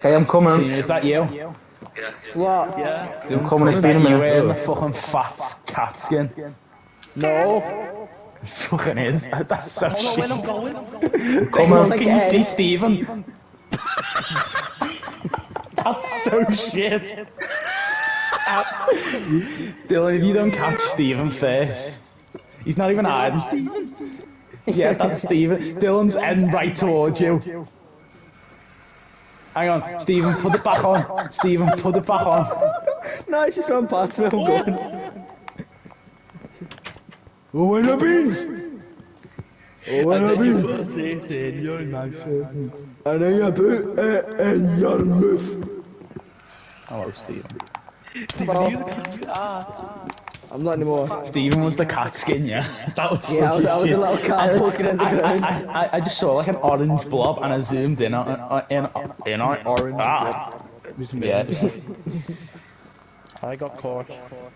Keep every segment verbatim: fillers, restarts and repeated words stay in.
Hey, I'm coming. Is that you? Yeah. What? Yeah. I'm coming, it's Is been a that you minute. wearing the fucking fat cat skin? No. It fucking is. That's so Oh no, shit. when I'm going. Come Declan, on. can you see Stephen? That's so shit. Dylan, if you don't catch Stephen first, he's not even hiding. Yeah, that's Stephen. Dylan's heading right towards you. Hang on, Stephen, put it back on. Stephen, put it back on. No, it's just ran past me. I'm going. Oh, when the beans! Oh, when the beans! put it in your mouth. And then you put it in your mouth. Hello, Stephen. Stephen, you the cat. Ah. I'm not anymore. Stephen was the cat skin, yeah? That was Yeah, I was, such I was a shit. little cat poking in the I, ground. I, I, I just saw like an orange blob and I zoomed in on on- in in on it. Orange Ah. It was me. Yeah. I got caught.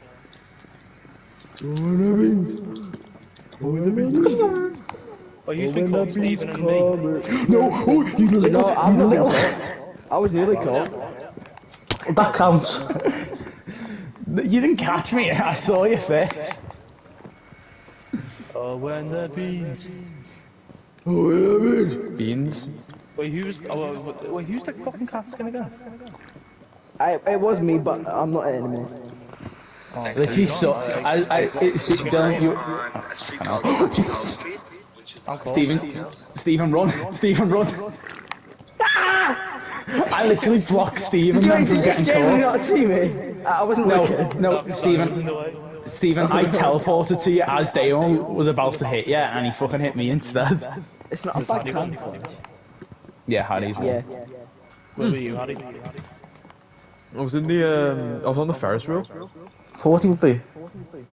Oh, when the beans! Oh, when the beans! Oh, you usually call Stephen and me. No, oh, you little, No, I'm you not little. caught. I was nearly caught. That counts. You didn't catch me. I saw you first. Oh, when the beans. Oh, when the beans! Beans. Wait, who's? Oh, wait, who's the fucking cat skin again? I, it was me, but I'm not anymore. Literally, so I, I, it's Dylan, you. On a street called Sentinel Street, which is I'm caught. Stephen, Stephen, run, Stephen, run. I literally blocked Stephen then from Did getting you genuinely not caught. see me? I I wasn't No, looking. no, Stephen, Stephen, I teleported to you as Dale was about to hit you, and he fucking hit me instead. It's not a bad camouflage. Yeah, Harry's Yeah. Where were you, Harry? I was in the um, I was on the Ferris wheel. Thought he would be.